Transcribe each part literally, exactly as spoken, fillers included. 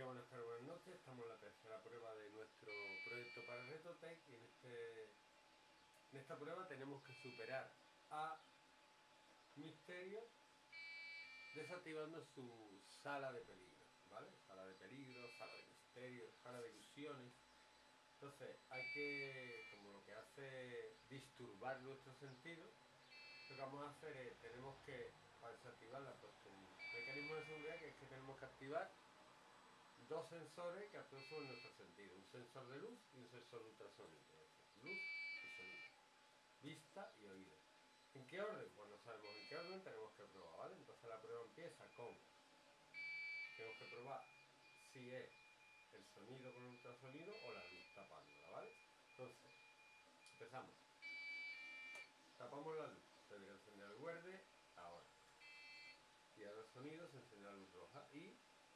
buenas tardes, buenas noches. Estamos en la tercera prueba de nuestro proyecto para Retotech y en, este, en esta prueba tenemos que superar a Misterio desactivando su sala de peligro, ¿vale? Sala de peligro, sala de misterio, sala de ilusiones. Entonces hay que, como lo que hace disturbar nuestro sentido, lo que vamos a hacer es, tenemos que, para desactivarla, pues un mecanismo de seguridad que es que tenemos que activar dos sensores que actúan sobre nuestro sentido, un sensor de luz y un sensor de ultrasonido, luz y sonido, vista y oído. ¿En qué orden? Pues no sabemos en qué orden, tenemos que probar, ¿vale? Entonces la prueba empieza con, tenemos que probar si es el sonido con el ultrasonido o la luz tapándola, ¿vale? Entonces, empezamos. Tapamos la luz, se debería encender el verde, ahora. Y ahora el sonido se enciende la luz roja y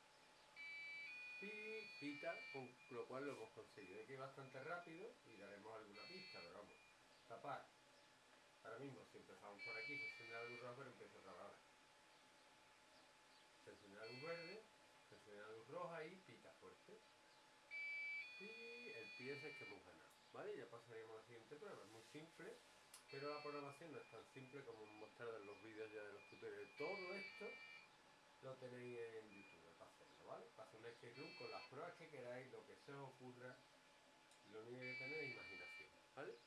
pi, pita, con lo cual lo hemos conseguido. Hay que ir bastante rápido y daremos alguna pista, pero vamos, tapar. Ahora mismo, si empezamos por aquí, se enciende la luz roja, pero empieza otra vez ahora. Se enciende la luz verde, se enciende la luz roja y pita fuerte. Y el pi es el que hemos ganado, ¿vale? Ya pasaríamos a la siguiente prueba. Es muy simple, pero la programación no es tan simple como mostrado en los vídeos ya de los tutoriales. Todo esto lo tenéis en YouTube para hacerlo, ¿vale? Para hacer un escape room con las pruebas que queráis, lo que se os ocurra, lo único que tenéis es imaginación, ¿vale?